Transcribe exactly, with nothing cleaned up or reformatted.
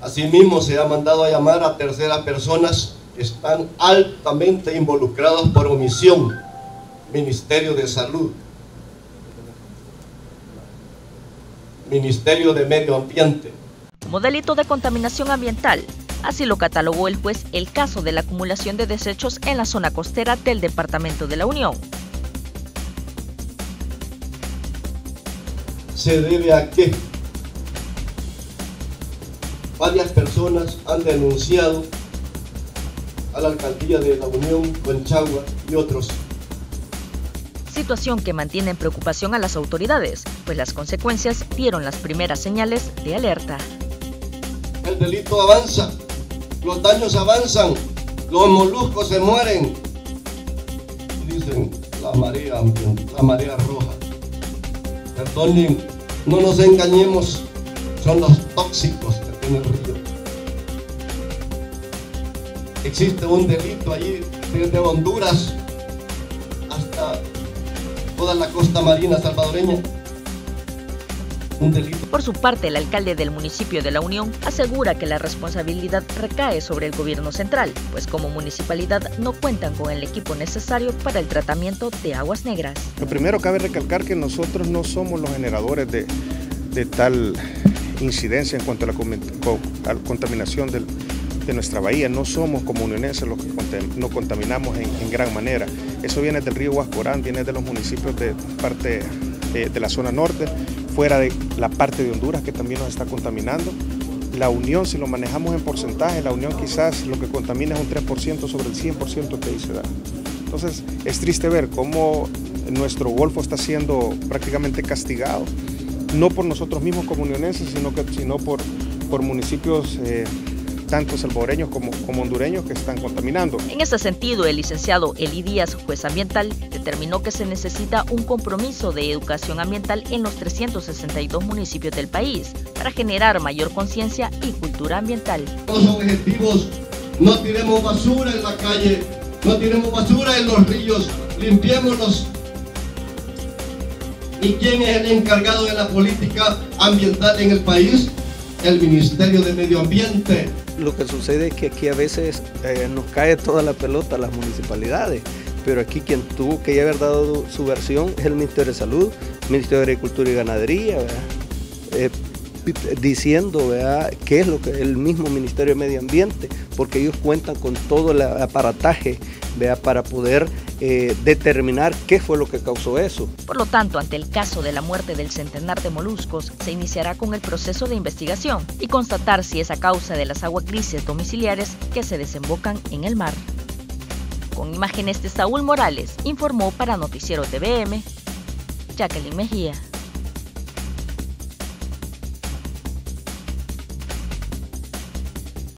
Asimismo, se ha mandado a llamar a terceras personas que están altamente involucrados por omisión. Ministerio de Salud, Ministerio de Medio Ambiente. Como delito de contaminación ambiental, así lo catalogó el juez el caso de la acumulación de desechos en la zona costera del Departamento de la Unión. Se debe a que varias personas han denunciado a la Alcaldía de la Unión, Conchagua y otros. Situación que mantiene en preocupación a las autoridades, pues las consecuencias dieron las primeras señales de alerta. El delito avanza, los daños avanzan, los moluscos se mueren. Dicen la marea, la marea roja. Perdonen, no nos engañemos, son los tóxicos que tiene el río. Existe un delito allí desde Honduras hasta toda la costa marina salvadoreña. Un delito. Por su parte, el alcalde del municipio de La Unión asegura que la responsabilidad recae sobre el gobierno central, pues como municipalidad no cuentan con el equipo necesario para el tratamiento de aguas negras. Lo primero, cabe recalcar que nosotros no somos los generadores de, de tal incidencia en cuanto a la contaminación del, de nuestra bahía. No somos como unionenses los que nos contaminamos en, en gran manera. Eso viene del río Huascorán, viene de los municipios de parte de, de la zona norte, fuera de la parte de Honduras que también nos está contaminando. La Unión, si lo manejamos en porcentaje, la Unión quizás lo que contamina es un tres por ciento sobre el cien por ciento que ahí se da. Entonces es triste ver cómo nuestro Golfo está siendo prácticamente castigado, no por nosotros mismos como unionenses, sino, que, sino por, por municipios eh, tanto salvadoreños como, como hondureños que están contaminando. En ese sentido, el licenciado Eli Díaz, juez ambiental, determinó que se necesita un compromiso de educación ambiental en los trescientos sesenta y dos municipios del país para generar mayor conciencia y cultura ambiental. Los objetivos: no tiremos basura en la calle, no tiremos basura en los ríos, limpiémoslos. ¿Y quién es el encargado de la política ambiental en el país? El Ministerio de Medio Ambiente. Lo que sucede es que aquí a veces eh, nos cae toda la pelota a las municipalidades, pero aquí quien tuvo que haber dado su versión es el Ministerio de Salud, el Ministerio de Agricultura y Ganadería, eh, diciendo ¿verdad? qué es lo que el mismo Ministerio de Medio Ambiente, porque ellos cuentan con todo el aparataje ¿verdad? para poder eh, determinar qué fue lo que causó eso. Por lo tanto, ante el caso de la muerte del centenar de moluscos, se iniciará con el proceso de investigación y constatar si es a causa de las aguas grises domiciliares que se desembocan en el mar. Con imágenes de Saúl Morales, informó para Noticiero T V M, Jacqueline Mejía.